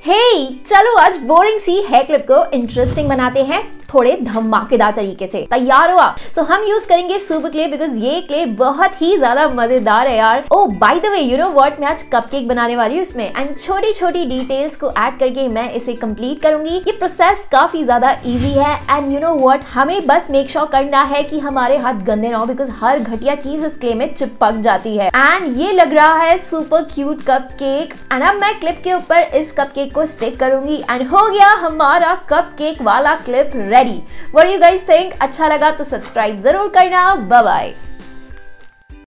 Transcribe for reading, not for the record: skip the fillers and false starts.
चलो आज बोरिंग सी हेयर क्लिप को इंटरेस्टिंग बनाते हैं थोड़े धमाकेदार तरीके से। तैयार हुआ? सो हम यूज करेंगे सुपर क्ले बिकॉज ये क्ले बहुत ही ज्यादा मजेदार है यार। Oh by the way you know what, मैं आज कपकेक बनाने वाली हूँ इसमें, एंड छोटी छोटी डिटेल्स को ऐड करके मैं इसे कंप्लीट करूंगी। ये प्रोसेस काफी ज्यादा इजी है एंड यू नो व्हाट, हमें बस मेक श्योर करना है कि हमारे हाथ गंदे ना हो बिकॉज हर घटिया चीज इस क्ले में चिपक जाती है। एंड ये लग रहा है सुपर क्यूट कपकेक, एंड अब मैं क्लिप के ऊपर इस कपकेक को स्टिक करूंगी एंड हो गया हमारा कपकेक वाला clip ready. What do you guys think? अच्छा लगा तो सब्सक्राइब जरूर करना। Bye bye.